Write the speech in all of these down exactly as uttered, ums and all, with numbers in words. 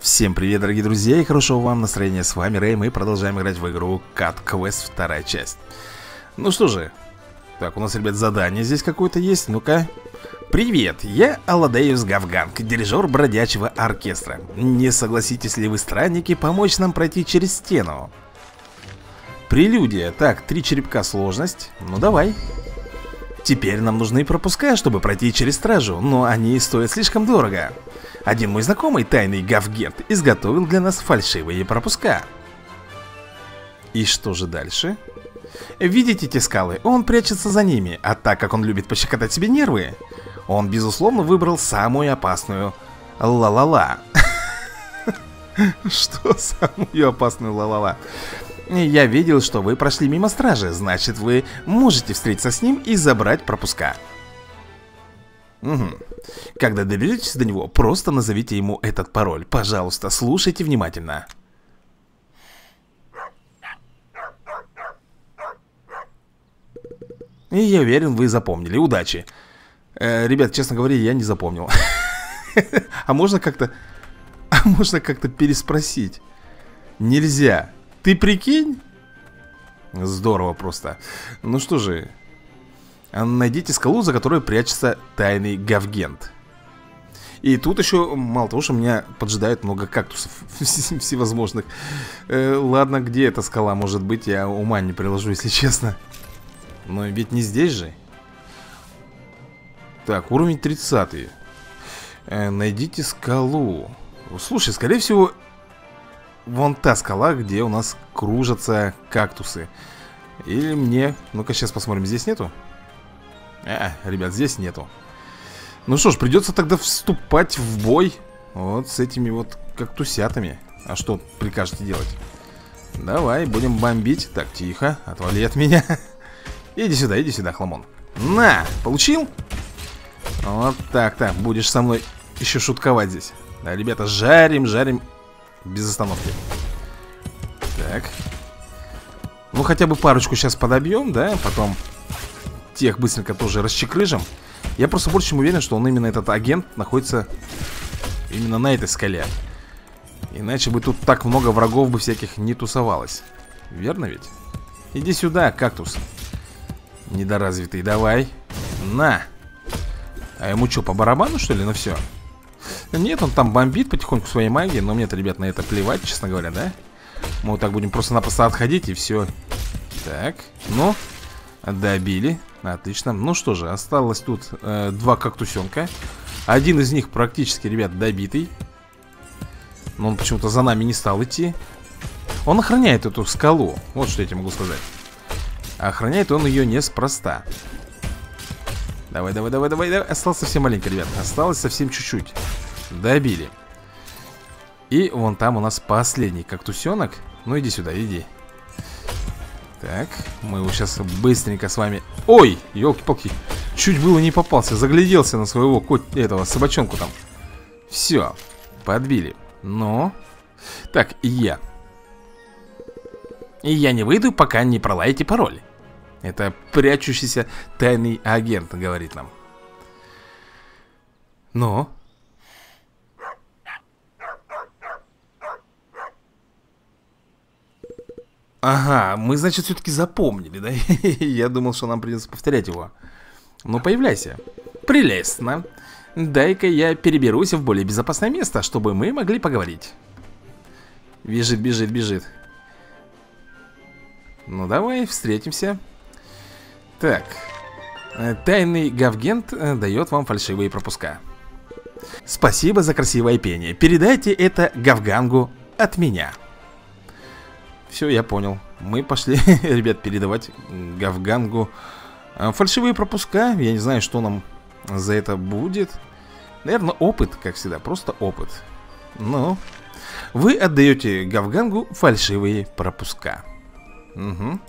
Всем привет, дорогие друзья, и хорошего вам настроения. С вами Рэй, мы продолжаем играть в игру Cut Quest, вторая часть. Ну что же, так, у нас, ребят, задание здесь какое-то есть, ну-ка. Привет, я Аладеус Гавганг, дирижер бродячего оркестра. Не согласитесь ли вы, странники, помочь нам пройти через стену? Прелюдия, так, три черепка сложность, ну давай. Теперь нам нужны пропуска, чтобы пройти через стражу, но они стоят слишком дорого. Один мой знакомый, тайный Гавгент, изготовил для нас фальшивые пропуска. И что же дальше? Видите эти скалы? Он прячется за ними, а так как он любит пощекотать себе нервы, он, безусловно, выбрал самую опасную ла-ла-ла. Что самую опасную ла-ла-ла? Я видел, что вы прошли мимо стражи, значит, вы можете встретиться с ним и забрать пропуска. Угу. Когда доберетесь до него, просто назовите ему этот пароль. Пожалуйста, слушайте внимательно. И я уверен, вы запомнили. Удачи. э, Ребят, честно говоря, я не запомнил. А можно как-то А можно как-то переспросить? Нельзя. Ты прикинь? Здорово просто. Ну что же, найдите скалу, за которой прячется тайный Гавгент. И тут еще, мало того, что меня поджидает много кактусов всевозможных. э, Ладно, где эта скала может быть, я ума не приложу, если честно. Но ведь не здесь же. Так, уровень тридцатый. э, Найдите скалу. Слушай, скорее всего, вон та скала, где у нас кружатся кактусы. Или мне... Ну-ка, сейчас посмотрим, здесь нету? А, ребят, здесь нету. Ну что ж, придется тогда вступать в бой вот с этими вот кактусятами. А что прикажете делать? Давай, будем бомбить. Так, тихо, отвали от меня. Иди сюда, иди сюда, хламон. На, получил? Вот так-то, будешь со мной еще шутковать здесь. Да, ребята, жарим, жарим без остановки. Так. Ну, хотя бы парочку сейчас подобьем, да, потом тех быстренько тоже расчекрыжим. Я просто больше чем уверен, что он именно, этот агент, находится именно на этой скале. Иначе бы тут так много врагов бы всяких не тусовалось. Верно ведь? Иди сюда, кактус недоразвитый, давай. На. А ему что, по барабану, что ли, на все? Нет, он там бомбит потихоньку своей магией. Но мне-то, ребят, на это плевать, честно говоря, да? Мы вот так будем просто-напросто отходить и все. Так, ну, добили. Отлично. Ну что же, осталось тут э, два кактусенка. Один из них практически, ребят, добитый. Но он почему-то за нами не стал идти. Он охраняет эту скалу. Вот что я тебе могу сказать. Охраняет он ее неспроста. Давай, давай, давай, давай, давай. Осталось совсем маленько, ребят. Осталось совсем чуть-чуть. Добили. И вон там у нас последний кактусенок. Ну иди сюда, иди. Так, мы его сейчас быстренько с вами... Ой, елки-палки, чуть было не попался. Загляделся на своего кот... этого собачонку там. Все, подбили. Но... Так, и я. И я не выйду, пока не пролаете пароль. Это прячущийся тайный агент говорит нам. Но... Ага, мы, значит, все-таки запомнили, да? Я думал, что нам придется повторять его. Ну, появляйся. Прелестно. Дай-ка я переберусь в более безопасное место, чтобы мы могли поговорить. Бежит, бежит, бежит. Ну, давай, встретимся. Так. Тайный Гавгент дает вам фальшивые пропуска. Спасибо за красивое пение. Передайте это Гавгангу от меня. Все, я понял. Мы пошли, ребят, передавать Гавгангу фальшивые пропуска. Я не знаю, что нам за это будет. Наверное, опыт, как всегда, просто опыт. Ну, вы отдаете Гавгангу фальшивые пропуска. Угу.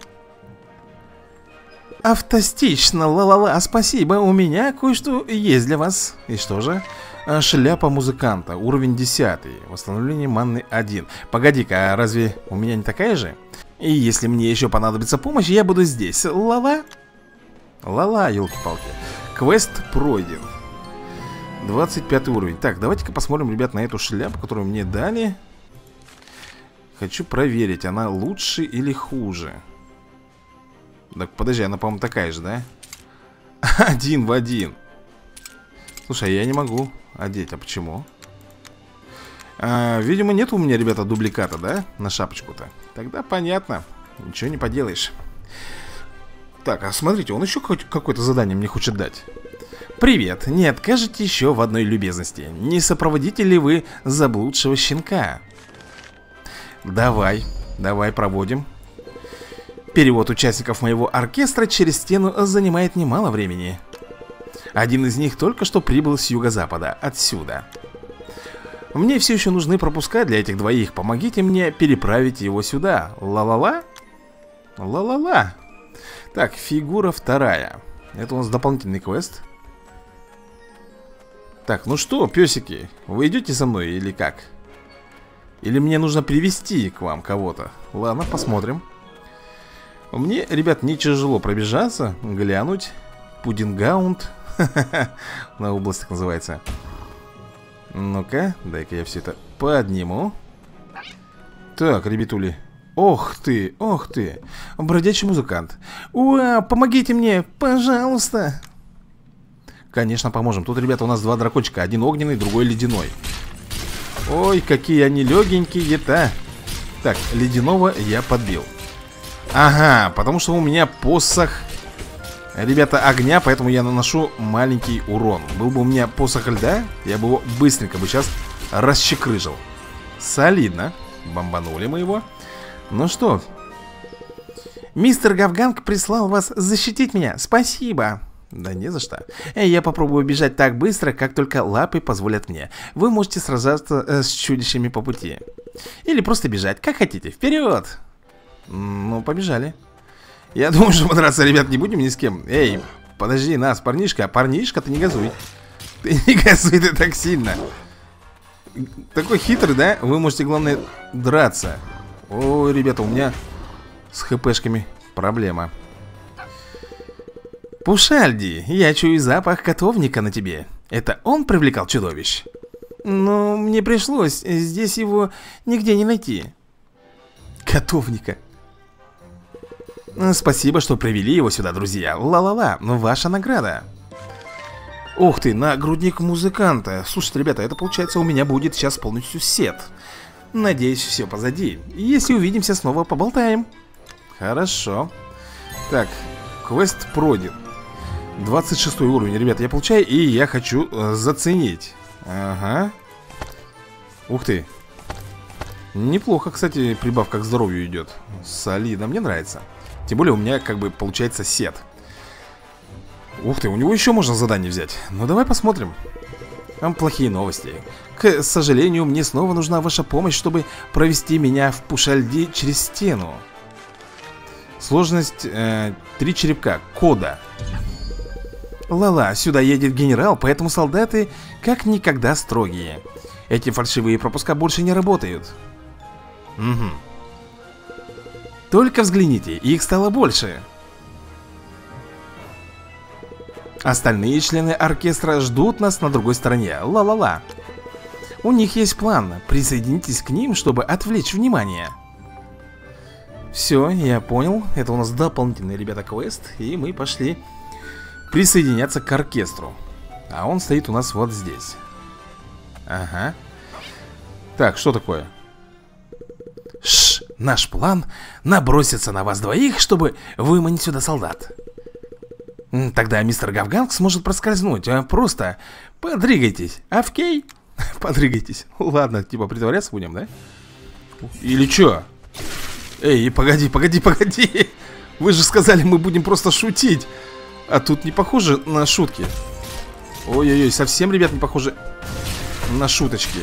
Автостично, ла-ла-ла, спасибо. У меня кое-что есть для вас. И что же? Шляпа музыканта, уровень десятый. Восстановление манны один. Погоди-ка, а разве у меня не такая же? И если мне еще понадобится помощь, я буду здесь. Ла-ла. Ла-ла, елки-палки. Квест пройден. двадцать пятый уровень. Так, давайте-ка посмотрим, ребят, на эту шляпу, которую мне дали. Хочу проверить, она лучше или хуже. Так, подожди, она, по-моему, такая же, да? Один в один. Слушай, я не могу одеть, а почему? а, Видимо, нет у меня, ребята, дубликата, да? На шапочку-то. Тогда понятно, ничего не поделаешь. Так, а смотрите, он еще какое-то задание мне хочет дать. Привет, не откажете еще в одной любезности. Не сопроводите ли вы заблудшего щенка? Давай, давай проводим. Перевод участников моего оркестра через стену занимает немало времени. Один из них только что прибыл с юго-запада, отсюда. Мне все еще нужны пропуска для этих двоих. Помогите мне переправить его сюда. Ла-ла-ла? Ла-ла-ла. Так, фигура вторая. Это у нас дополнительный квест. Так, ну что, песики, вы идете со мной или как? Или мне нужно привести к вам кого-то? Ладно, посмотрим. Мне, ребят, не тяжело пробежаться, глянуть. Пудингаунд. На область так называется. Ну-ка, дай-ка я все это подниму. Так, ребятули. Ох ты, ох ты. Бродячий музыкант. Уа, помогите мне, пожалуйста. Конечно, поможем. Тут, ребята, у нас два дракончика. Один огненный, другой ледяной. Ой, какие они легенькие-то. Так, ледяного я подбил. Ага, потому что у меня посох, ребята, огня, поэтому я наношу маленький урон. Был бы у меня посох льда, я бы его быстренько бы сейчас расчекрыжил. Солидно. Бомбанули мы его. Ну что? Мистер Гавганг прислал вас защитить меня. Спасибо. Да не за что. Я попробую бежать так быстро, как только лапы позволят мне. Вы можете сражаться э, с чудищами по пути. Или просто бежать, как хотите. Вперед! Ну, побежали. Я думаю, что подраться, ребят, не будем ни с кем. Эй, подожди нас, парнишка. Парнишка, ты не газуй. Ты не газуй ты так сильно. Такой хитрый, да? Вы можете, главное, драться. Ой, ребята, у меня с хпшками проблема. Пушальди, я чую запах котовника на тебе. Это он привлекал чудовищ? Но мне пришлось, здесь его нигде не найти. Котовника. Спасибо, что привели его сюда, друзья. Ла-ла-ла, ваша награда. Ух ты, нагрудник музыканта. Слушайте, ребята, это получается у меня будет сейчас полностью сет. Надеюсь, все позади. Если увидимся, снова поболтаем. Хорошо. Так, квест пройден. двадцать шестой уровень, ребята, я получаю, и я хочу э, заценить. Ага. Ух ты. Неплохо, кстати, прибавка к здоровью идет. Солидно, мне нравится. Тем более у меня как бы получается сет. Ух ты, у него еще можно задание взять. Ну давай посмотрим. Там плохие новости. К сожалению, мне снова нужна ваша помощь, чтобы провести меня в Пушальди через стену. Сложность э, три черепка. Кода. Ла-ла, сюда едет генерал, поэтому солдаты как никогда строгие. Эти фальшивые пропуска больше не работают. Угу. Только взгляните, их стало больше. Остальные члены оркестра ждут нас на другой стороне. Ла-ла-ла. У них есть план. Присоединитесь к ним, чтобы отвлечь внимание. Все, я понял. Это у нас дополнительный, ребята, квест. И мы пошли присоединяться к оркестру. А он стоит у нас вот здесь. Ага. Так, что такое? Шш, наш план наброситься на вас двоих, чтобы выманить сюда солдат. Тогда мистер Гавганг сможет проскользнуть. а Просто подрыгайтесь. Авкей? Подрыгайтесь. Ладно, типа притворяться будем, да? Или чё? Эй, погоди, погоди, погоди. Вы же сказали, мы будем просто шутить. А тут не похоже на шутки. Ой-ой-ой, совсем, ребят, не похоже на шуточки.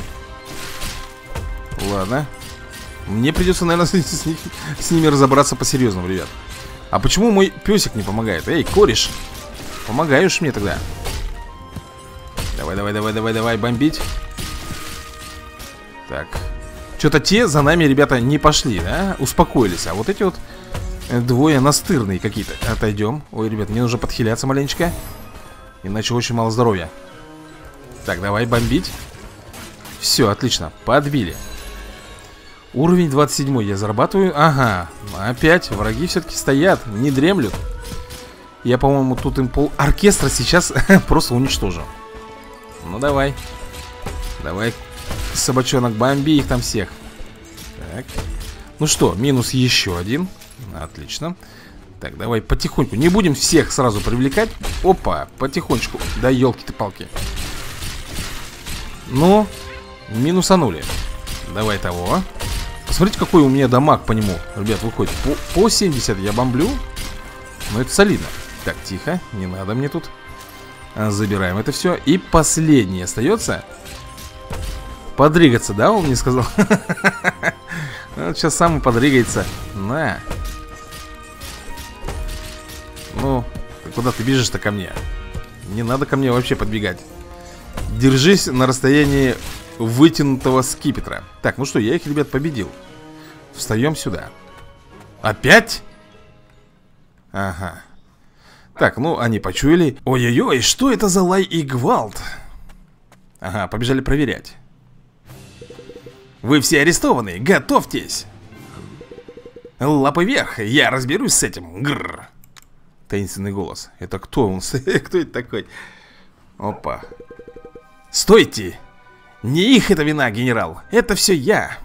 Ладно. Мне придется, наверное, с, с, с ними разобраться по-серьезному, ребят. А почему мой песик не помогает? Эй, кореш, помогаешь мне тогда. Давай, давай, давай, давай, давай, бомбить. Так. Что-то те за нами, ребята, не пошли, да? Успокоились. А вот эти вот двое настырные какие-то. Отойдем. Ой, ребят, мне нужно подхиляться маленечко. Иначе очень мало здоровья. Так, давай бомбить. Все, отлично, подбили. Уровень двадцать семь я зарабатываю. Ага, опять враги все-таки стоят, не дремлют. Я, по-моему, тут им пол оркестра сейчас просто уничтожу. Ну, давай. Давай, собачонок, бомби их там всех. Так. Ну что, минус еще один. Отлично. Так, давай потихоньку. Не будем всех сразу привлекать. Опа, потихонечку. Да елки-ты-палки. Ну, минусанули. Давай того. Посмотрите, какой у меня дамаг по нему, ребят, выходит. По, по семьдесят я бомблю. Но это солидно. Так, тихо, не надо мне тут. Забираем это все. И последний остается. Подрыгаться, да, он мне сказал? Сейчас сам подрыгается. На. Ну, куда ты бежишь-то ко мне? Не надо ко мне вообще подбегать. Держись на расстоянии вытянутого скипетра. Так, ну что, я их, ребят, победил. Встаем сюда. Опять? Ага. Так, ну, они почуяли. Ой-ой-ой, что это за лай и гвалт? Ага, побежали проверять. Вы все арестованы, готовьтесь. Лапы вверх, я разберусь с этим. Гррр. Таинственный голос. Это кто он? Кто это такой? Опа. Стойте! Не их это вина, генерал. Это все я.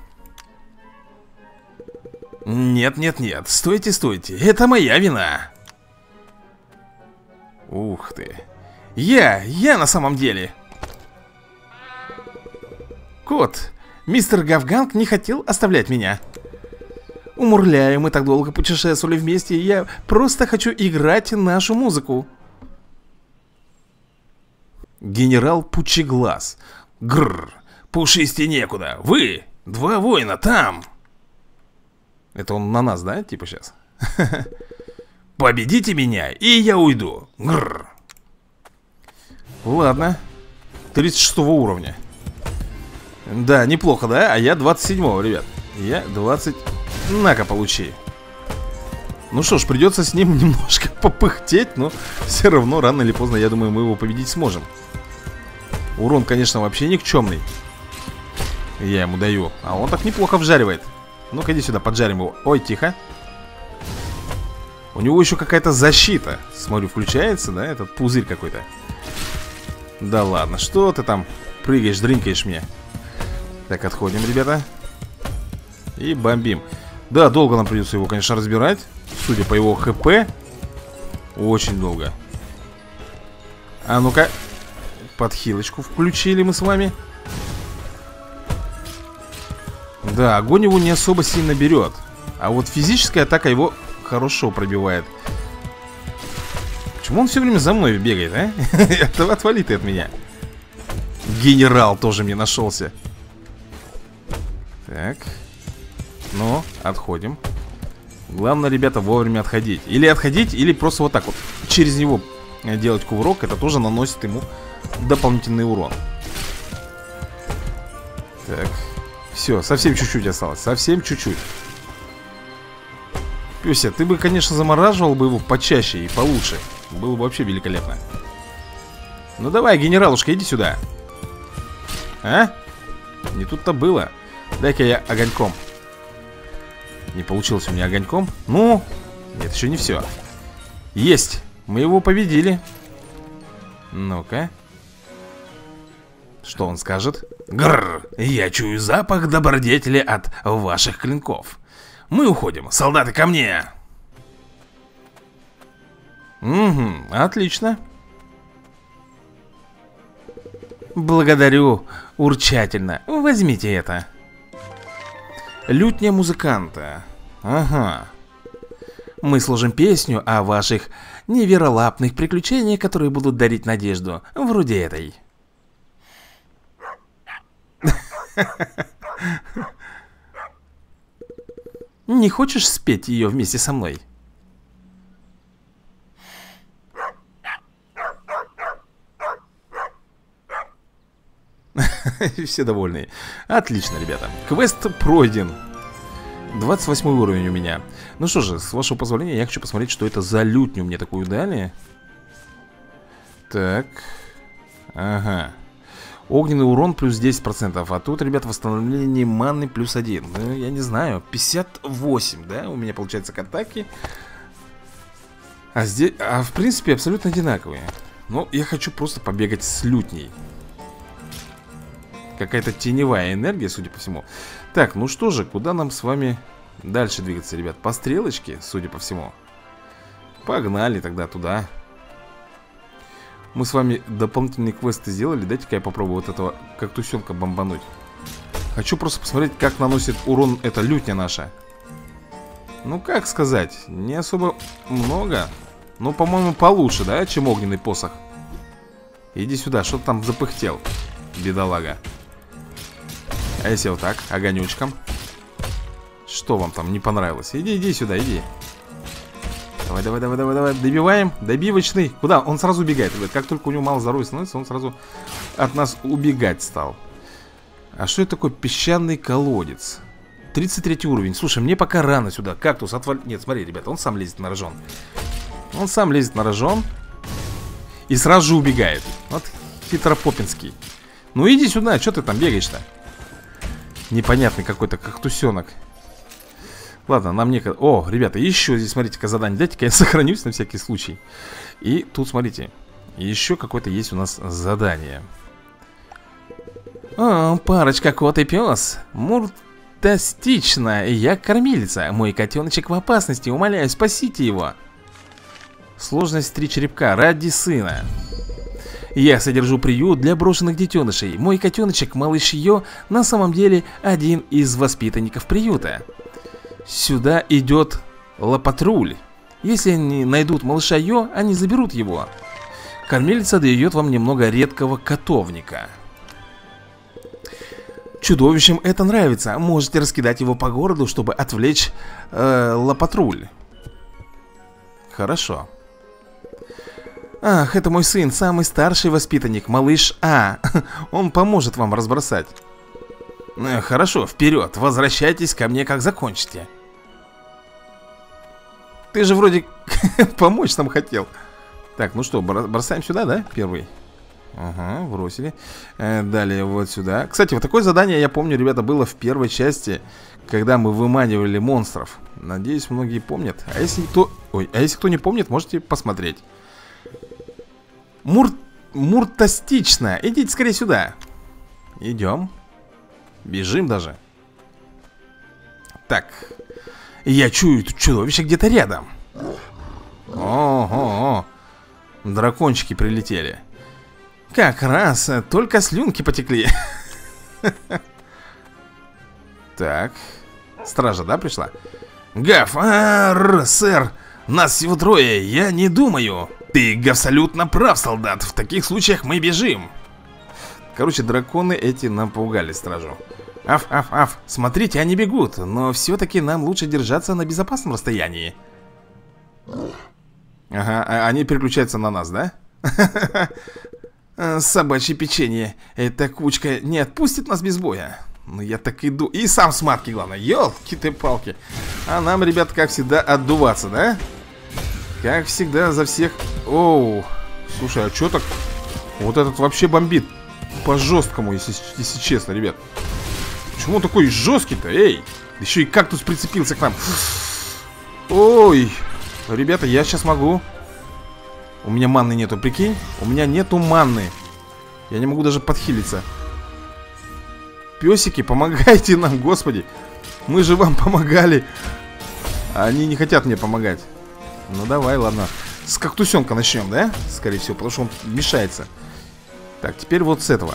Нет, нет, нет. Стойте, стойте. Это моя вина. Ух ты. Я, я на самом деле. Кот, мистер Гавганг не хотел оставлять меня. Умурляю, мы так долго путешествовали вместе, и я просто хочу играть нашу музыку. Генерал Пучеглаз. Гррр, пушисте некуда. Вы, два воина там. Это он на нас, да, типа сейчас? Победите меня, и я уйду. Гррр. Ладно. тридцать шестого уровня. Да, неплохо, да? А я двадцать седьмого, ребят. Я двадцать... На-ка, получи. Ну что ж, придется с ним немножко попыхтеть, но все равно рано или поздно, я думаю, мы его победить сможем. Урон, конечно, вообще никчемный. Я ему даю. А он так неплохо вжаривает. Ну-ка, иди сюда, поджарим его. Ой, тихо. У него еще какая-то защита. Смотрю, включается, да, этот пузырь какой-то. Да ладно, что ты там прыгаешь, дрынкаешь мне. Так, отходим, ребята. И бомбим. Да, долго нам придется его, конечно, разбирать. Судя по его хп. Очень долго. А ну-ка. Подхилочку включили мы с вами. Да, огонь его не особо сильно берет. А вот физическая атака его хорошо пробивает. Почему он все время за мной бегает, а? Отвали ты от меня. Генерал тоже мне нашелся. Так. Ну, отходим. Главное, ребята, вовремя отходить. Или отходить, или просто вот так вот через него делать кувырок. Это тоже наносит ему дополнительный урон. Так. Все, совсем чуть-чуть осталось. Совсем чуть-чуть. Пёся, ты бы, конечно, замораживал бы его почаще и получше. Было бы вообще великолепно. Ну давай, генералушка, иди сюда. А? Не тут-то было. Дай-ка я огоньком. Не получилось у меня огоньком. Ну, нет, еще не все. Есть, мы его победили. Ну-ка. Что он скажет? Гррр, я чую запах добродетели от ваших клинков. Мы уходим, солдаты, ко мне. Угу, отлично. Благодарю, урчательно. Возьмите это. Лютня музыканта. Ага. Мы служим песню о ваших неверолапных приключениях, которые будут дарить надежду. Вроде этой. Не хочешь спеть ее вместе со мной? Все довольны. Отлично, ребята. Квест пройден. двадцать восьмой уровень у меня. Ну что же, с вашего позволения, я хочу посмотреть, что это за лютню мне такую дали. Так. Ага. Огненный урон плюс десять процентов. А тут, ребят, восстановление маны плюс один. Ну, я не знаю, пятьдесят восемь, да? У меня получается к атаке. А здесь, а в принципе, абсолютно одинаковые. Но я хочу просто побегать с лютней. Какая-то теневая энергия, судя по всему. Так, ну что же, куда нам с вами дальше двигаться, ребят? По стрелочке, судя по всему. Погнали тогда туда. Мы с вами дополнительные квесты сделали. Дайте-ка я попробую вот этого кактусенка бомбануть. Хочу просто посмотреть, как наносит урон эта лютня наша. Ну, как сказать, не особо много. Но, по-моему, получше, да, чем огненный посох. Иди сюда, что ты там запыхтел, бедолага. А если вот так, огонечком? Что вам там не понравилось? Иди, иди сюда, иди. Давай, давай, давай, давай, давай, добиваем. Добивочный. Куда? Он сразу убегает, ребят. Как только у него мало здоровья становится, он сразу от нас убегать стал. А что это такое песчаный колодец? тридцать третий уровень. Слушай, мне пока рано сюда. Кактус отваль... Нет, смотри, ребята, он сам лезет на рожон. Он сам лезет на рожон и сразу же убегает. Вот хитропопинский. Ну иди сюда, что ты там бегаешь-то? Непонятный какой-то кактусенок. Ладно, нам некогда. О, ребята, еще здесь, смотрите-ка, задание. Дайте-ка я сохранюсь на всякий случай. И тут, смотрите, еще какое-то есть у нас задание. О, парочка, кот и пес. Муртастично. Я кормилица. Мой котеночек в опасности. Умоляю, спасите его. Сложность три черепка. Ради сына. Я содержу приют для брошенных детенышей. Мой котеночек, малыш Йо, на самом деле один из воспитанников приюта. Сюда идет лапатруль. Если они найдут малыша Йо, они заберут его. Кормилица дает вам немного редкого котовника. Чудовищам это нравится. Можете раскидать его по городу, чтобы отвлечь э, лапатруль. Хорошо. Ах, это мой сын, самый старший воспитанник, малыш А. Он поможет вам разбросать. Хорошо, вперед, возвращайтесь ко мне, как закончите. Ты же вроде помочь нам хотел. Так, ну что, бросаем сюда, да, первый? Ага, бросили. э, Далее вот сюда. Кстати, вот такое задание, я помню, ребята, было в первой части, когда мы выманивали монстров. Надеюсь, многие помнят. А если кто... Ой, а если кто не помнит, можете посмотреть. Мур... Муртастично. Идите скорее сюда. Идем. Бежим даже. Так. Я чую, тут чудовище где-то рядом. Ого-го. Дракончики прилетели. Как раз, только слюнки потекли. Так. Стража, да, пришла? Гав, ар, сэр. Нас всего трое, я не думаю. Ты абсолютно прав, солдат. В таких случаях мы бежим. Короче, драконы эти напугали стражу. Аф, аф, аф, смотрите, они бегут. Но все-таки нам лучше держаться на безопасном расстоянии. Ага, а они переключаются на нас, да? Собачье печенье. Эта кучка не отпустит нас без боя. Ну я так иду. И сам с матки, главное. Ёлки ты палки. А нам, ребят, как всегда, отдуваться, да? Как всегда, за всех. Оу. Слушай, а чё так? Вот этот вообще бомбит по-жесткому, если, если честно, ребят. Почему он такой жесткий-то? Эй! Еще и кактус прицепился к нам. Ой. Ребята, я сейчас могу. У меня манны нету, прикинь. У меня нету манны. Я не могу даже подхилиться. Песики, помогайте нам, господи. Мы же вам помогали. А они не хотят мне помогать. Ну давай, ладно. С кактусенка начнем, да? Скорее всего, потому что он мешается. Так, теперь вот с этого.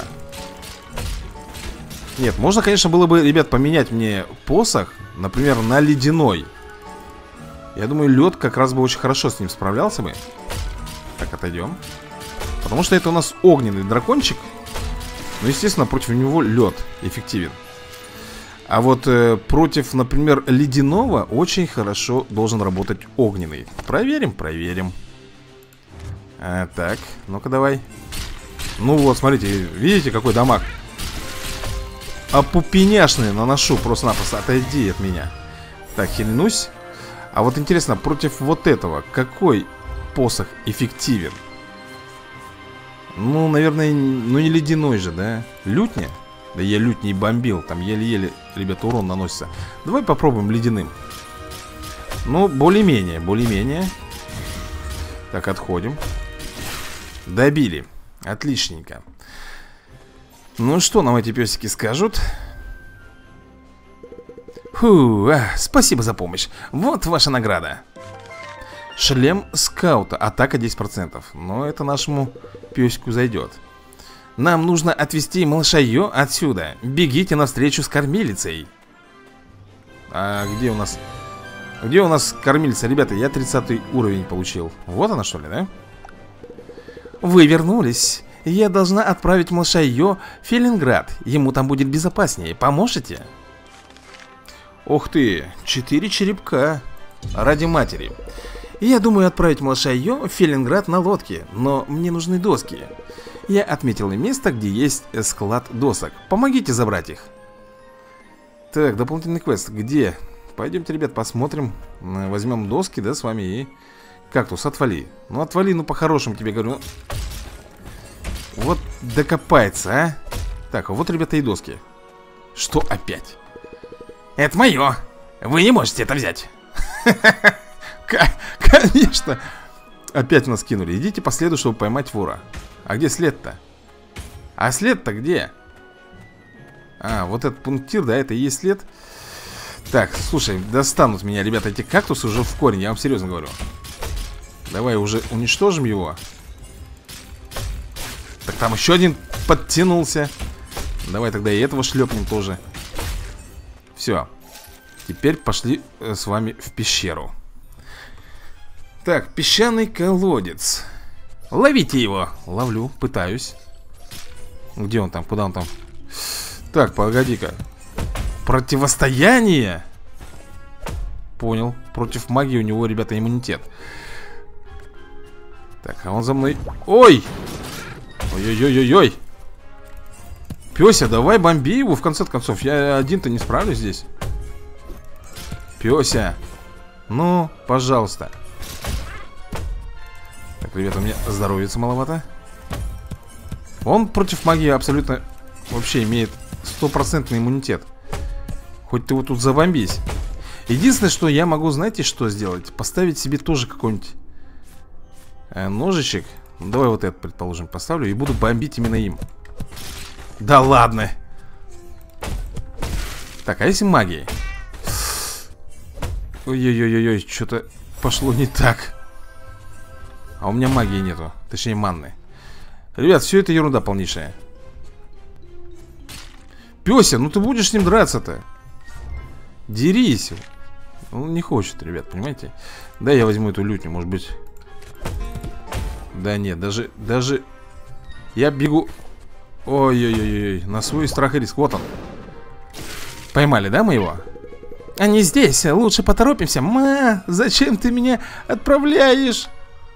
Нет, можно, конечно, было бы, ребят, поменять мне посох, например, на ледяной. Я думаю, лед как раз бы очень хорошо с ним справлялся бы. Так, отойдем. Потому что это у нас огненный дракончик. Ну, естественно, против него лед эффективен. А вот э, против, например, ледяного очень хорошо должен работать огненный. Проверим, проверим. а, Так, ну-ка давай. Ну вот, смотрите, видите, какой дамаг. А пупеняшный наношу просто-напросто. Отойди от меня. Так, хильнусь. А вот интересно, против вот этого какой посох эффективен? Ну, наверное, ну не ледяной же, да? Лютня? Да я лютней бомбил. Там еле-еле, ребята, урон наносится. Давай попробуем ледяным. Ну, более-менее, более-менее. Так, отходим. Добили. Отличненько. Ну, что нам эти песики скажут? Фу, а, спасибо за помощь. Вот ваша награда. Шлем скаута. Атака десять процентов. Но это нашему песику зайдет. Нам нужно отвезти малыша Йо отсюда. Бегите навстречу с кормилицей. А где у нас... Где у нас кормилица? Ребята, я тридцатый уровень получил. Вот она, что ли, да? Вы вернулись. Я должна отправить малыша Йо в Фелинград. Ему там будет безопаснее. Поможете? Ух ты, четыре черепка. Ради матери. Я думаю отправить малыша Йо в Фелинград на лодке. Но мне нужны доски. Я отметил место, где есть склад досок. Помогите забрать их. Так, дополнительный квест. Где? Пойдемте, ребят, посмотрим. Возьмем доски, да, с вами и... Кактус, отвали. Ну, отвали, ну, по-хорошему тебе говорю. Вот докопается, а. Так, а вот, ребята, и доски. Что опять? Это мое. Вы не можете это взять. Конечно. Опять нас кинули. Идите по следу, чтобы поймать вора. А где след-то? А след-то где? А, вот этот пунктир, да, это и есть след. Так, слушай, достанут меня, ребята, эти кактусы уже в корень. Я вам серьезно говорю. Давай уже уничтожим его. Так, там еще один подтянулся. Давай тогда и этого шлепнем тоже. Все. Теперь пошли с вами в пещеру. Так, песчаный колодец. Ловите его. Ловлю, пытаюсь. Где он там? Куда он там? Так, погоди-ка. Противостояние. Понял. Против магии у него, ребята, иммунитет. Так, а он за мной. Ой! Ой-ой-ой-ой-ой. Пёся, давай бомби его в конце концов. Я один-то не справлюсь здесь. Пёся. Ну, пожалуйста. Так, ребята, у меня здоровьица маловато. Он против магии абсолютно вообще имеет стопроцентный иммунитет. Хоть ты вот тут забомбись. Единственное, что я могу, знаете, что сделать? Поставить себе тоже какой-нибудь э, ножичек. Ну, давай вот этот, предположим, поставлю. И буду бомбить именно им. Да ладно. Так, а если магией? Ой-ой-ой-ой, что-то пошло не так. А у меня магии нету. Точнее, манны. Ребят, все это ерунда полнейшая. Пёся, ну ты будешь с ним драться-то? Дерись. Он не хочет, ребят, понимаете? Да, я возьму эту лютню, может быть. Да нет, даже, даже я бегу. Ой-ой-ой, на свой страх и риск. Вот он. Поймали, да, мы его? Они здесь, лучше поторопимся. Ма, зачем ты меня отправляешь?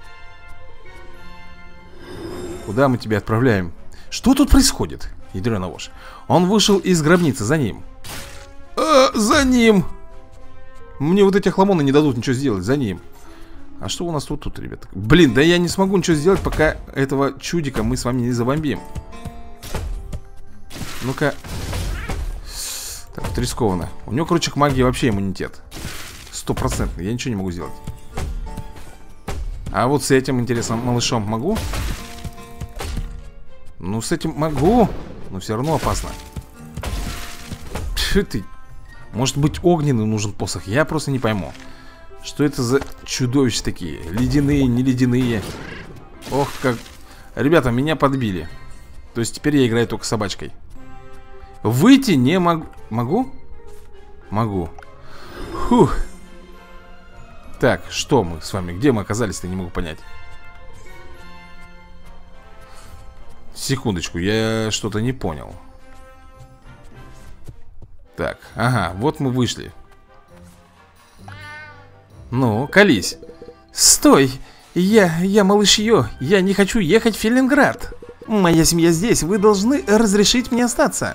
Куда мы тебя отправляем? Что тут происходит? Ядрёна вошь. Он вышел из гробницы, за ним. А, за ним. Мне вот эти хламоны не дадут ничего сделать, за ним. А что у нас тут, тут, ребята? Блин, да я не смогу ничего сделать, пока этого чудика мы с вами не забомбим. Ну-ка. Так, вот рискованно. У него, короче, к магии вообще иммунитет. Стопроцентный, я ничего не могу сделать. А вот с этим, интересно, малышом могу? Ну, с этим могу. Но все равно опасно. Тьфу ты. Может быть, огненный нужен посох? Я просто не пойму. Что это за чудовища такие? Ледяные, не ледяные. Ох, как... Ребята, меня подбили. То есть теперь я играю только собачкой. Выйти не могу. Могу? Могу. Фух. Так, что мы с вами? Где мы оказались-то? Не могу понять. Секундочку, я что-то не понял. Так, ага, вот мы вышли. Ну, колись. Стой! Я, я малыш Йо. Я не хочу ехать в Фелинград. Моя семья здесь. Вы должны разрешить мне остаться.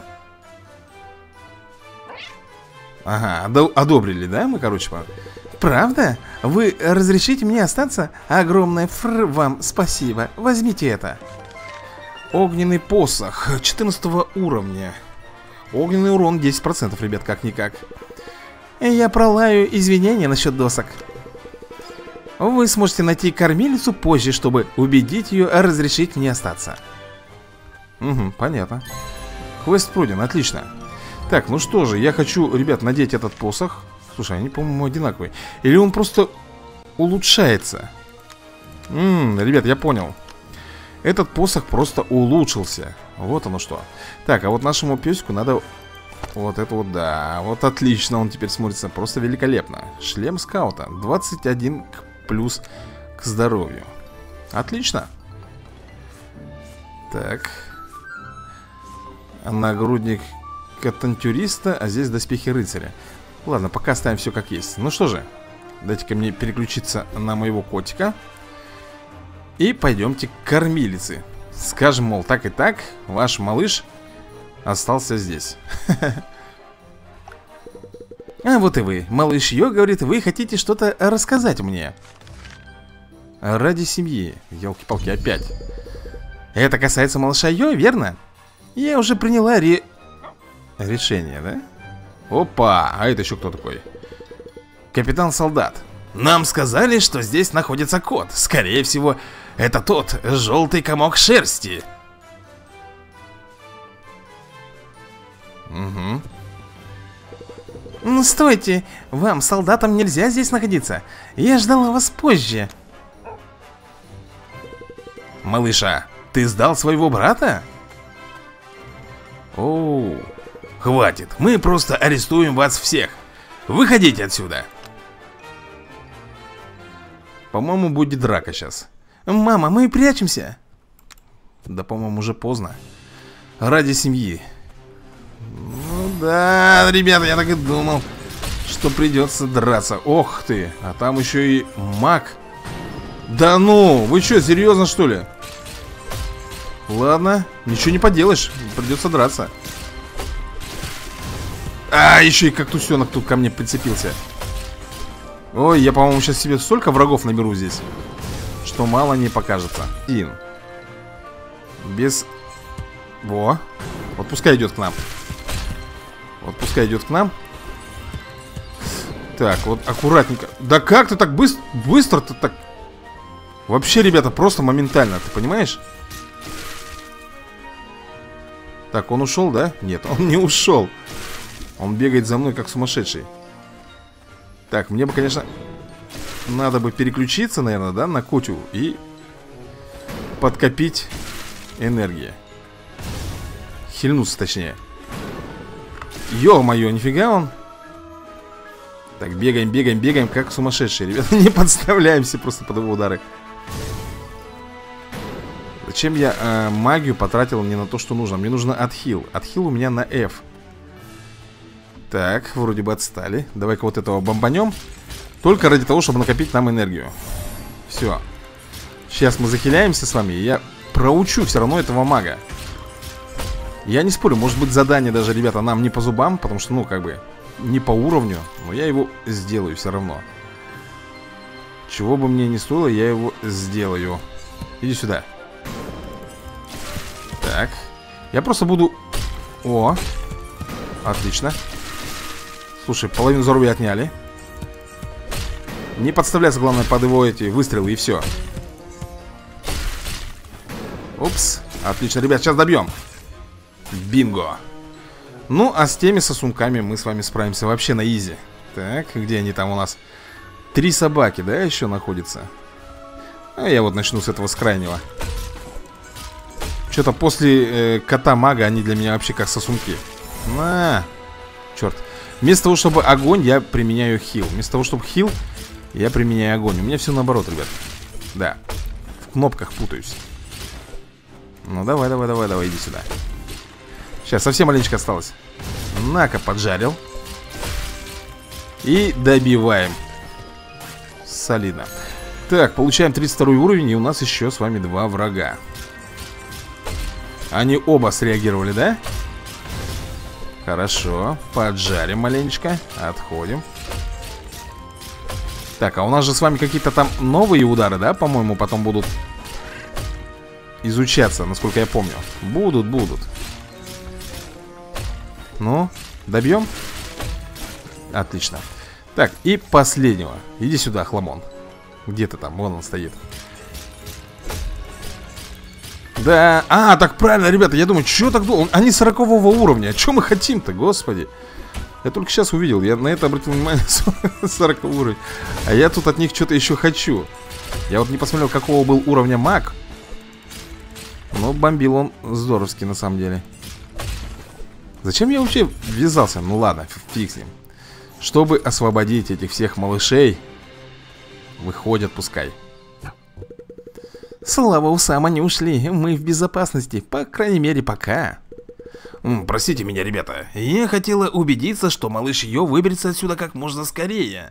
Ага, одобрили, да? Мы, короче, по... Правда? Вы разрешите мне остаться? Огромное фр вам спасибо. Возьмите это. Огненный посох четырнадцатого уровня. Огненный урон десять процентов, ребят, как-никак. Я пролаю извинения насчет досок. Вы сможете найти кормилицу позже, чтобы убедить ее разрешить мне остаться. Угу, понятно. Квест пройден, отлично. Так, ну что же, я хочу, ребят, надеть этот посох. Слушай, они, по-моему, одинаковые. Или он просто улучшается? Ммм, ребят, я понял. Этот посох просто улучшился. Вот оно что. Так, а вот нашему песику надо... Вот это вот, да. Вот отлично, он теперь смотрится просто великолепно. Шлем скаута. двадцать один плюс к здоровью. Отлично. Так. Нагрудник катантюриста, а здесь доспехи рыцаря. Ладно, пока оставим все как есть. Ну что же, дайте-ка мне переключиться на моего котика. И пойдемте к кормилице. Скажем, мол, так и так, ваш малыш остался здесь. А вот и вы. Малыш Йо говорит, вы хотите что-то рассказать мне. Ради семьи. Ёлки-палки, опять. Это касается малыша Йо, верно? Я уже приняла ре... решение, да? Опа, а это еще кто такой? Капитан-солдат. Нам сказали, что здесь находится кот. Скорее всего, это тот желтый комок шерсти. Угу. Ну, стойте, вам, солдатам, нельзя здесь находиться. Я ждала вас позже. Малыша, ты сдал своего брата? Оу, хватит, мы просто арестуем вас всех. Выходите отсюда. По-моему, будет драка сейчас. Мама, мы прячемся. Да, по-моему, уже поздно. Ради семьи. Ну да, ребята, я так и думал, что придется драться. Ох ты, а там еще и маг. Да ну, вы что, серьезно что ли? Ладно, ничего не поделаешь, придется драться. А, еще и кактусенок тут ко мне прицепился. Ой, я, по-моему, сейчас себе столько врагов наберу здесь, что мало не покажется. Ин. Без... Во. Вот пускай идет к нам. Вот пускай идет к нам. Так, вот аккуратненько. Да как ты так быстро... Быстро-то так... Вообще, ребята, просто моментально, ты понимаешь? Так, он ушел, да? Нет, он не ушел. Он бегает за мной, как сумасшедший. Так, мне бы, конечно, надо бы переключиться, наверное, да, на Котю и подкопить энергии. Хильнуться, точнее. Ё-моё, нифига он. Так, бегаем, бегаем, бегаем, как сумасшедшие, ребята. Не подставляемся просто под его удары. Зачем я э, магию потратил не на то, что нужно? Мне нужно отхил. Отхил у меня на F. Так, вроде бы отстали. Давай-ка вот этого бомбанем. Только ради того, чтобы накопить нам энергию. Все. Сейчас мы захиляемся с вами. И я проучу все равно этого мага. Я не спорю, может быть задание даже, ребята, нам не по зубам. Потому что, ну, как бы, не по уровню. Но я его сделаю все равно. Чего бы мне ни стоило, я его сделаю. Иди сюда. Так. Я просто буду... О, отлично. Слушай, половину здоровья отняли. Не подставляться, главное, под его эти выстрелы и все. Упс, отлично, ребят, сейчас добьем. Бинго. Ну, а с теми сосунками мы с вами справимся вообще на изи. Так, где они там у нас? Три собаки, да, еще находятся? А я вот начну с этого с крайнего. Что-то после э, кота-мага они для меня вообще как сосунки. На, черт. Вместо того, чтобы огонь, я применяю хил. Вместо того, чтобы хил, я применяю огонь. У меня все наоборот, ребят. Да, в кнопках путаюсь. Ну давай, давай, давай, давай, иди сюда. Сейчас, совсем маленечко осталось. На-ка, поджарил. И добиваем. Солидно. Так, получаем тридцать второй уровень. И у нас еще с вами два врага. Они оба среагировали, да? Хорошо, поджарим маленечко. Отходим. Так, а у нас же с вами какие-то там новые удары, да, по-моему, потом будут. изучаться, насколько я помню. Будут, будут. Ну, добьем? Отлично. Так, и последнего. Иди сюда, хламон. Где ты там? Вон он стоит. Да, а, так правильно, ребята. Я думаю, что так долго? Они сорокового уровня. Что мы хотим-то, господи? Я только сейчас увидел, я на это обратил внимание. сороковой уровень. А я тут от них что-то еще хочу. Я вот не посмотрел, какого был уровня маг. Но бомбил он здоровски, на самом деле. Зачем я вообще ввязался? Ну ладно, фиг с ним. Чтобы освободить этих всех малышей. Выходят, пускай. Слава усам, они ушли. Мы в безопасности, по крайней мере, пока. Простите меня, ребята. Я хотела убедиться, что малыш Йо выберется отсюда как можно скорее.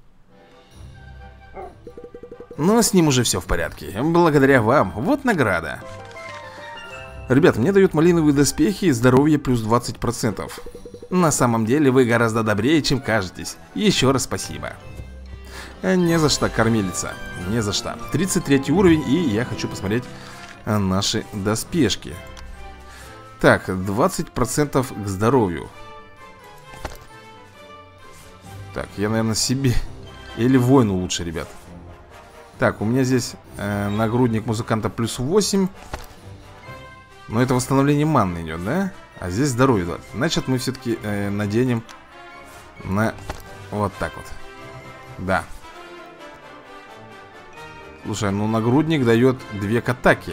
Но с ним уже все в порядке. Благодаря вам. Вот награда. Ребят, мне дают малиновые доспехи и здоровье плюс двадцать процентов. На самом деле вы гораздо добрее, чем кажетесь. Еще раз спасибо. Не за что, кормилица. Не за что. тридцать третий уровень, и я хочу посмотреть наши доспешки. Так, двадцать процентов к здоровью. Так, я, наверное, себе или воину лучше, ребят. Так, у меня здесь э, нагрудник музыканта плюс восемь. Но это восстановление манны идет, да? А здесь здоровье двадцать. Значит, мы все-таки э, наденем на вот так вот. Да. Слушай, ну нагрудник дает две к атаке.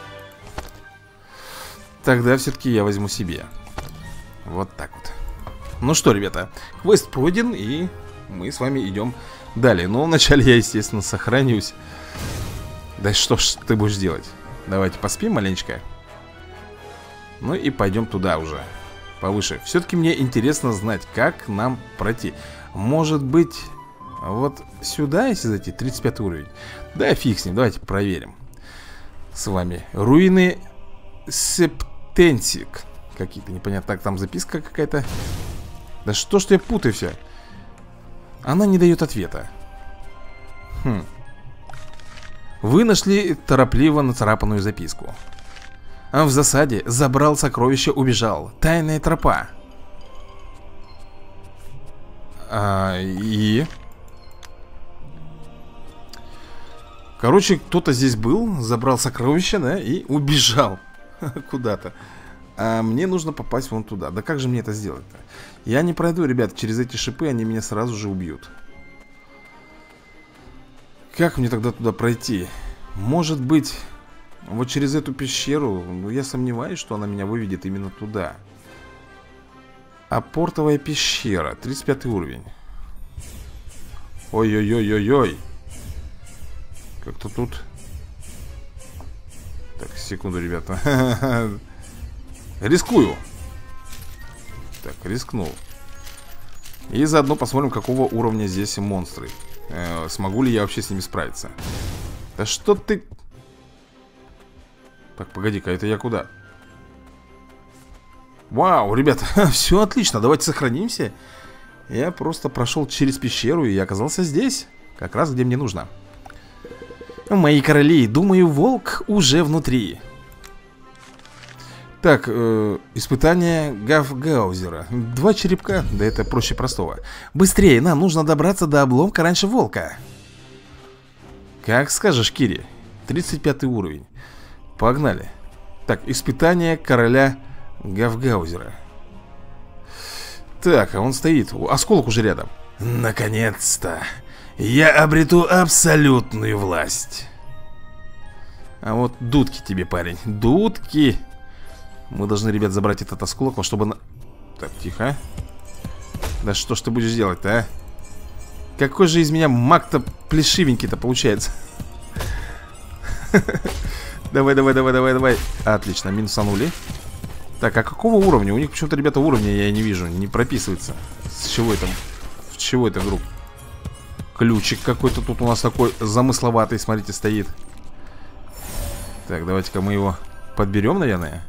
Тогда все-таки я возьму себе. Вот так вот. Ну что, ребята, квест пройден, и мы с вами идем далее. Но вначале я, естественно, сохранюсь. Да что ж ты будешь делать? Давайте поспим маленечко. Ну и пойдем туда уже, повыше. Все-таки мне интересно знать, как нам пройти. Может быть, вот сюда, если зайти, тридцать пятый уровень. Да, фиг с ним, давайте проверим с вами. Руины Септенсик. Какие-то непонятно. Так, там записка какая-то. Да что ж я путаю все. Она не дает ответа. Хм. Вы нашли торопливо нацарапанную записку. А в засаде забрал сокровище, убежал. Тайная тропа. А, и... Короче, кто-то здесь был, забрал сокровище, да, и убежал куда-то. А мне нужно попасть вон туда. Да как же мне это сделать-то? Я не пройду, ребят, через эти шипы они меня сразу же убьют. Как мне тогда туда пройти? Может быть, вот через эту пещеру. Но я сомневаюсь, что она меня выведет именно туда. А портовая пещера, тридцать пятый уровень. Ой-ой-ой-ой-ой. Как-то тут... Так, секунду, ребята. Рискую. Так, рискнул. И заодно посмотрим, какого уровня здесь монстры. э, Смогу ли я вообще с ними справиться. Да что ты... Так, погоди-ка, это я куда? Вау, ребята, все отлично, давайте сохранимся. Я просто прошел через пещеру и оказался здесь. Как раз где мне нужно. Мои короли, думаю, волк уже внутри. Так, э, испытание Гафгаузера. Два черепка, да это проще простого. Быстрее, нам нужно добраться до обломка раньше волка. Как скажешь, Кири. тридцать пятый уровень. Погнали. Так, испытание короля Гафгаузера. Так, а он стоит. Осколок уже рядом. Наконец-то я обрету абсолютную власть. А вот дудки тебе, парень. Дудки. Мы должны, ребят, забрать этот осколок, чтобы... На... Так, тихо. Да что ж ты будешь делать-то, а? Какой же из меня маг-то плешивенький-то получается. Давай, давай, давай, давай, давай. Отлично, минусанули. Так, а какого уровня? У них почему-то, ребята, уровня я не вижу. Не прописывается. С чего это? С чего это вдруг? Ключик какой-то тут у нас такой замысловатый, смотрите, стоит. Так, давайте-ка мы его подберем, наверное.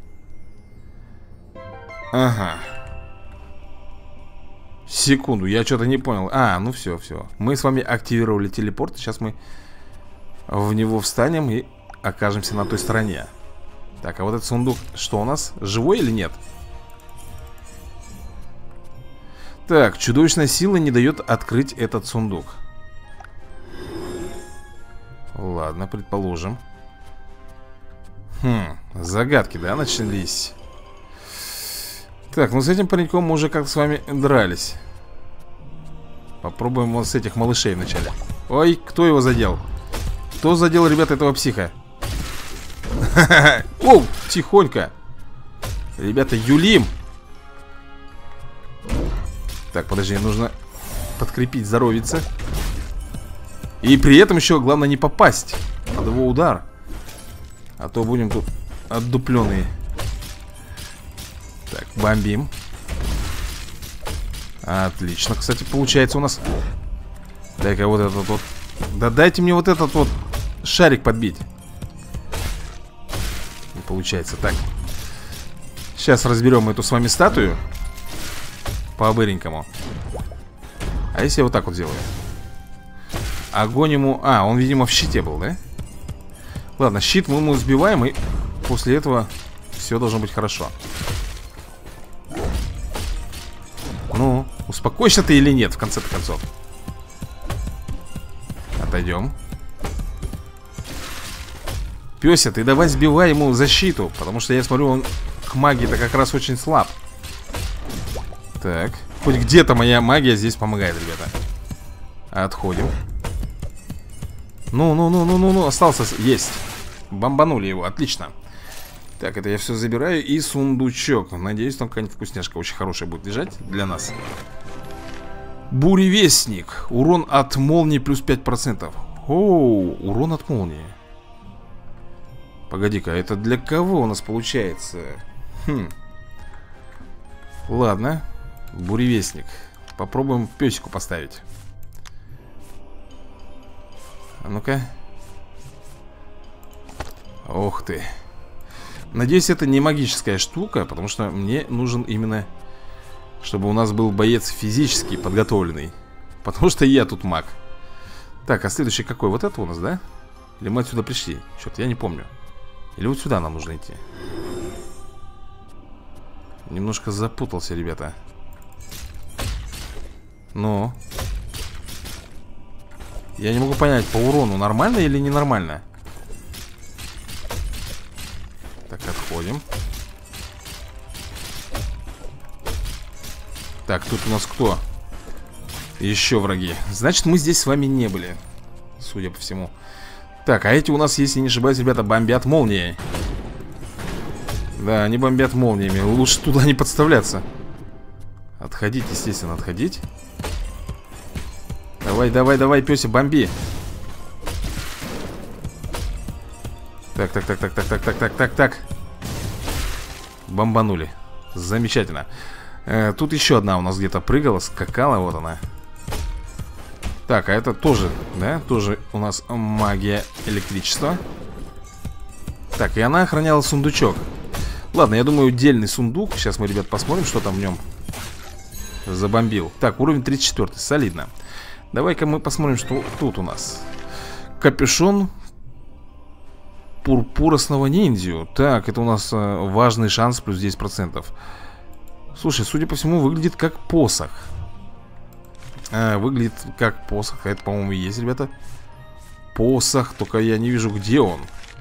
Ага. Секунду, я что-то не понял. А, ну все, все. Мы с вами активировали телепорт. Сейчас мы в него встанем и окажемся на той стороне. Так, а вот этот сундук, что у нас? Живой или нет? Так, чудовищная сила не дает открыть этот сундук. Ладно, предположим. Хм, загадки, да, начались? Так, ну с этим пареньком мы уже как-то с вами дрались. Попробуем вот с этих малышей вначале. Ой, кто его задел? Кто задел, ребята, этого психа? Оу, тихонько. Ребята, юлим. Так, подожди, нужно подкрепить здоровица. И при этом еще главное не попасть под его удар. А то будем тут отдупленные. Так, бомбим. Отлично, кстати, получается у нас. Дай-ка вот этот вот. Да дайте мне вот этот вот шарик подбить. Не получается, так. Сейчас разберем эту с вами статую. По-быренькому. А если я вот так вот сделаю? Огонь ему... А, он, видимо, в щите был, да? Ладно, щит мы ему сбиваем. И после этого все должно быть хорошо. Ну, успокойся ты или нет, в конце-то концов. Отойдем. Пёся, ты давай сбивай ему защиту. Потому что я смотрю, он к магии-то как раз очень слаб. Так, хоть где-то моя магия здесь помогает, ребята. Отходим. Ну-ну-ну-ну-ну-ну, остался, есть. Бомбанули его, отлично. Так, это я все забираю. И сундучок. Надеюсь, там какая-нибудь вкусняшка очень хорошая будет лежать для нас. Буревестник. Урон от молнии плюс пять процентов. Оу, урон от молнии. Погоди-ка, это для кого у нас получается? Хм. Ладно. Буревестник. Попробуем песику поставить. А ну-ка. Ох ты. Надеюсь, это не магическая штука, потому что мне нужен именно, чтобы у нас был боец физически подготовленный. Потому что я тут маг. Так, а следующий какой? Вот это у нас, да? Или мы отсюда пришли? Черт, я не помню. Или вот сюда нам нужно идти? Немножко запутался, ребята. Но я не могу понять, по урону нормально или ненормально. Так, отходим. Так, тут у нас кто? Еще враги. Значит, мы здесь с вами не были, судя по всему. Так, а эти у нас, если не ошибаюсь, ребята, бомбят молнией. Да, они бомбят молниями. Лучше туда не подставляться. Отходить, естественно, отходить. Давай, давай, давай, пёся, бомби. Так, так, так, так, так, так, так, так, так, так. Бомбанули. Замечательно. э, Тут еще одна у нас где-то прыгала, скакала, вот она. Так, а это тоже, да, тоже у нас магия электричества. Так, и она охраняла сундучок. Ладно, я думаю, отдельный сундук. Сейчас мы, ребят, посмотрим, что там в нем забомбил. Так, уровень тридцать четыре, солидно. Давай-ка мы посмотрим, что тут у нас. Капюшон пурпуросного ниндзю. Так, это у нас э, важный шанс плюс десять процентов. Слушай, судя по всему, выглядит как посох. а, Выглядит как посох. Это, по-моему, и есть, ребята. Посох, только я не вижу, где он.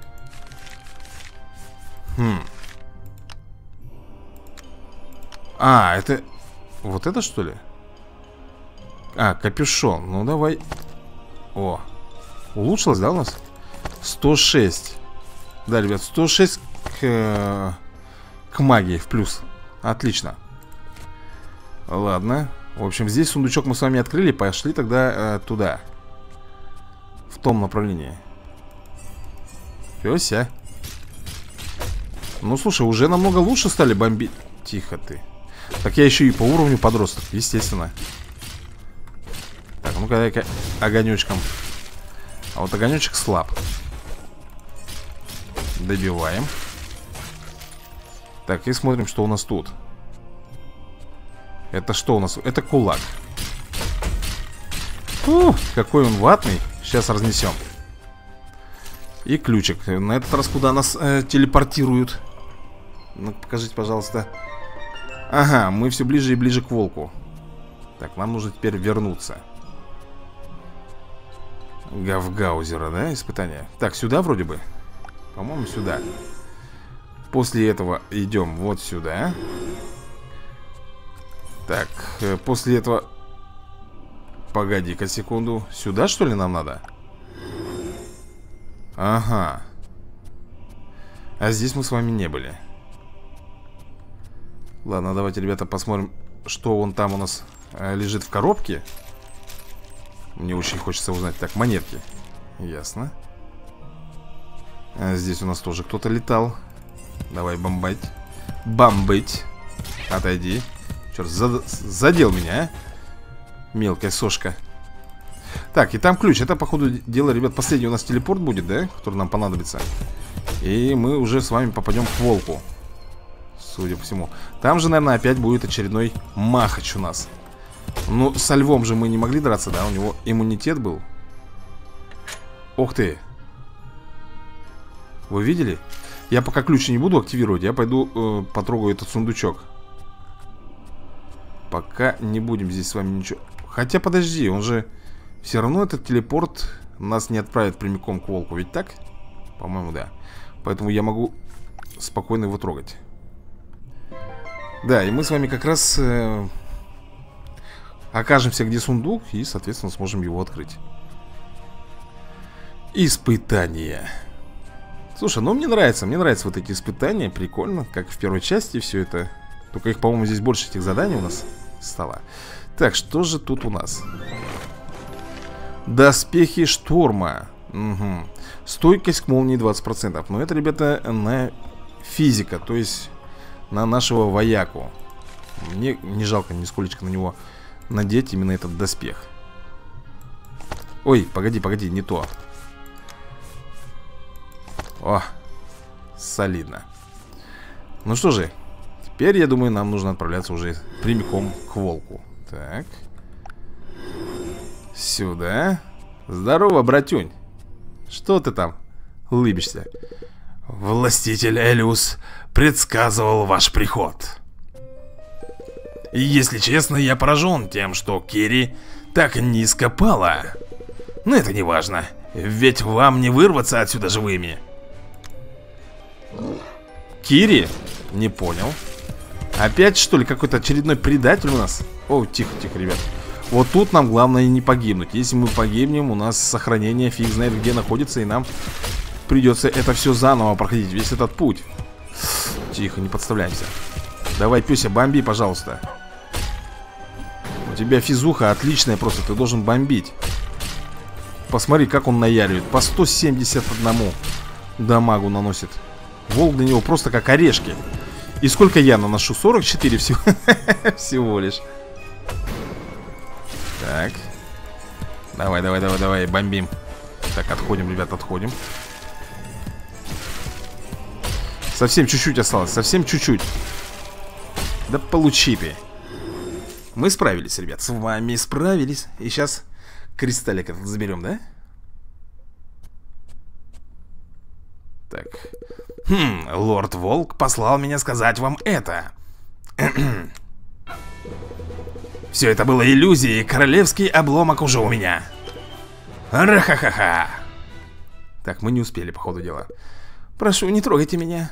Хм. А, это... Вот это, что ли? А, капюшон. Ну, давай. О, улучшилось, да, у нас? сто шесть. Да, ребят, сто шесть к, к магии в плюс. Отлично. Ладно. В общем, здесь сундучок мы с вами открыли. Пошли тогда э, туда. В том направлении. Пёся. Ну, слушай, уже намного лучше стали бомбить. Тихо ты. Так я еще и по уровню подросток, естественно. Так, ну-ка дай-ка огонечком. А вот огонечек слаб. Добиваем. Так, и смотрим, что у нас тут. Это что у нас? Это кулак. Фу, какой он ватный. Сейчас разнесем. И ключик. На этот раз куда нас э, телепортируют? Ну, покажите, пожалуйста. Ага, мы все ближе и ближе к волку. Так, нам нужно теперь вернуться. Гавгаузера, да, испытание? Так, сюда вроде бы. По-моему, сюда. После этого идем вот сюда. Так, э, после этого... Погоди-ка секунду. Сюда, что ли, нам надо? Ага. А здесь мы с вами не были. Ладно, давайте, ребята, посмотрим, что вон там у нас э, лежит в коробке. Мне очень хочется узнать. Так, монетки. Ясно. А здесь у нас тоже кто-то летал. Давай бомбать. Бомбить. Отойди. Черт, зад... задел меня, а? Мелкая сошка. Так, и там ключ. Это, походу дела, ребят, последний у нас телепорт будет, да? Который нам понадобится. И мы уже с вами попадем к волку. Судя по всему. Там же, наверное, опять будет очередной махач у нас. Ну, со львом же мы не могли драться, да? У него иммунитет был. Ох ты. Вы видели? Я пока ключ не буду активировать. Я пойду э, потрогаю этот сундучок. Пока не будем здесь с вами ничего. Хотя, подожди, он же... Все равно этот телепорт нас не отправит прямиком к волку. Ведь так? По-моему, да. Поэтому я могу спокойно его трогать. Да, и мы с вами как раз э, окажемся, где сундук. И, соответственно, сможем его открыть. Испытания. Слушай, ну мне нравится. Мне нравятся вот эти испытания. Прикольно, как в первой части все это. Только их, по-моему, здесь больше этих заданий у нас стало. Так, что же тут у нас? Доспехи шторма. Угу. Стойкость к молнии двадцать процентов. Но это, ребята, на физика. То есть на нашего вояку. Мне не жалко нисколечко на него надеть именно этот доспех. Ой, погоди, погоди, не то. О, солидно. Ну что же, теперь, я думаю, нам нужно отправляться уже прямиком к волку. Так. Сюда. Здорово, братюнь. Что ты там улыбишься? Властитель Элиус предсказывал ваш приход. И, если честно, я поражен тем, что Кири так низко пала. Но это не важно, ведь вам не вырваться отсюда живыми. Кири? Не понял. Опять, что ли, какой-то очередной предатель у нас? О, тихо, тихо, ребят. Вот тут нам главное не погибнуть. Если мы погибнем, у нас сохранение фиг знает где находится. И нам придется это все заново проходить. Весь этот путь. Тихо, не подставляемся. Давай, Пёся, бомби, пожалуйста. У тебя физуха отличная просто. Ты должен бомбить. Посмотри, как он наяривает. По сто семьдесят одному дамагу наносит. Волк для него просто как орешки. И сколько я наношу? сорок четыре всего, всего лишь. Так. Давай, давай, давай, давай, бомбим. Так, отходим, ребят, отходим. Совсем чуть-чуть осталось, совсем чуть-чуть. Да получи ты. Мы справились, ребят, с вами справились. И сейчас кристаллик этот заберем, да? Так. Хм, лорд Волк послал меня сказать вам это. Все это было иллюзией, королевский обломок уже у меня. Ра-ха-ха-ха. Так, мы не успели, по ходу дела. Прошу, не трогайте меня.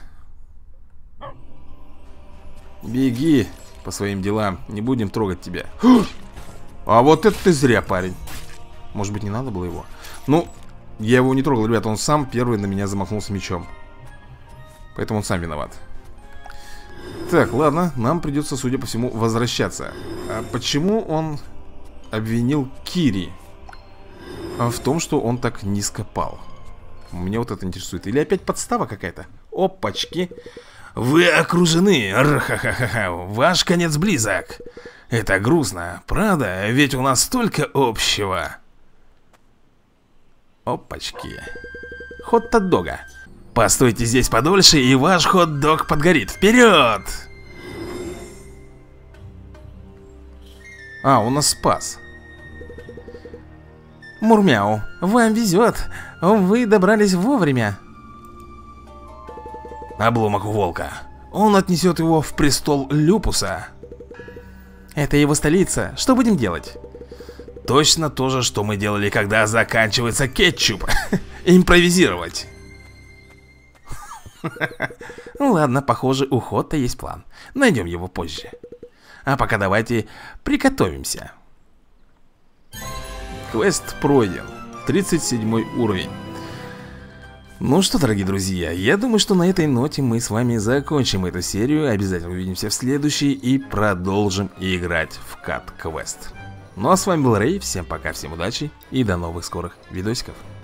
Беги по своим делам, не будем трогать тебя. А вот это ты зря, парень. Может быть, не надо было его? Ну, я его не трогал, ребята, он сам первый на меня замахнулся мечом. Поэтому он сам виноват. Так, ладно, нам придется, судя по всему, возвращаться. А почему он обвинил Кири в том, что он так низко пал? Меня вот это интересует. Или опять подстава какая-то? Опачки. Вы окружены. Р-ха-ха-ха-ха. Ваш конец близок. Это грустно, правда? Ведь у нас столько общего. Опачки. Хот-дог-дога. Постойте здесь подольше, и ваш хот-дог подгорит. Вперед! А, он нас спас. Мурмяу, вам везет. Вы добрались вовремя. Обломок у волка. Он отнесет его в престол Люпуса. Это его столица. Что будем делать? Точно то же, что мы делали, когда заканчивается кетчуп. Импровизировать. Ну ладно, похоже, у Хотта есть план. Найдем его позже. А пока давайте приготовимся. Квест пройден. тридцать седьмой уровень. Ну что, дорогие друзья, я думаю, что на этой ноте мы с вами закончим эту серию. Обязательно увидимся в следующей и продолжим играть в Cut Quest. Ну а с вами был Рэй, всем пока, всем удачи и до новых скорых видосиков.